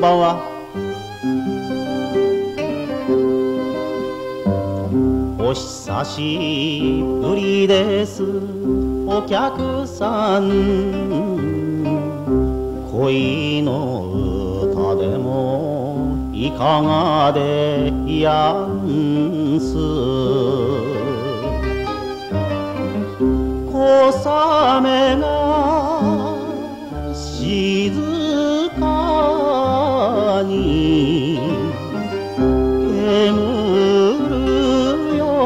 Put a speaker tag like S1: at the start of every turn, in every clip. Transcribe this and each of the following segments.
S1: ばんは。お久しぶりです、お客さん。恋の歌でもいかがでやんす。小雨が静かに煙るよ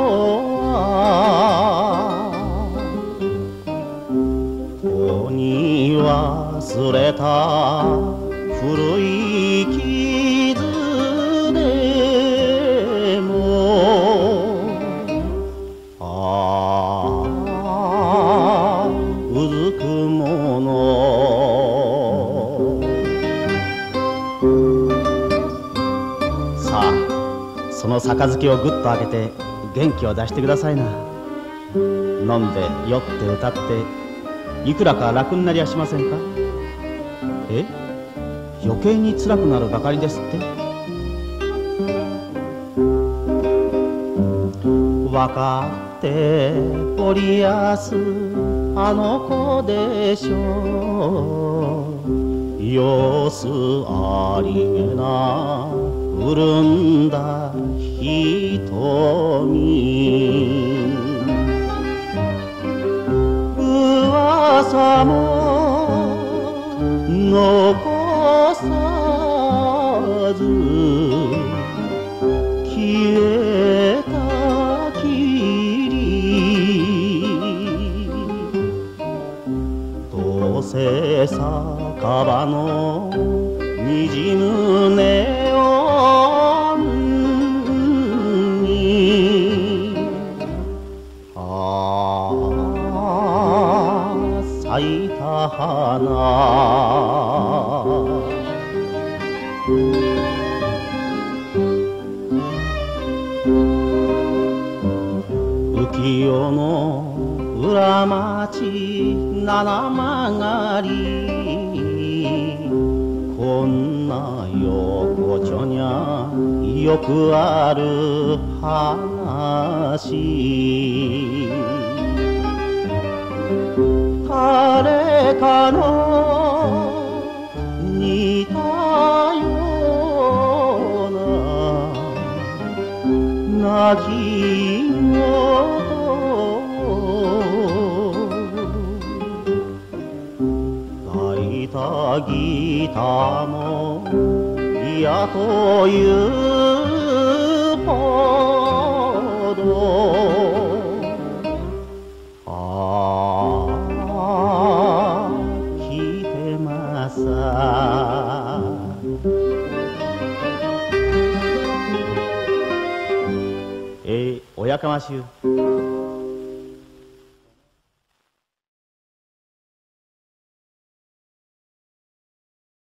S1: 戸に忘れた古い傷でもうずくもの。さあ、その杯をぐっと開けて元気を出してくださいな。飲んで酔って歌っていくらか楽になりやしませんか。え、余計に辛くなるばかりですって。わかっておりやすあの子でしょう。様子ありげな潤んだ瞳。噂も残さず消えたきり。どうせ酒場の虹むネオンに咲いた花。浮世の裏町七曲り、こんな横丁にゃよくある話。誰かの似たような泣き言。抱いたギターも嫌というほど。聞いてますさ。おやかましゅう。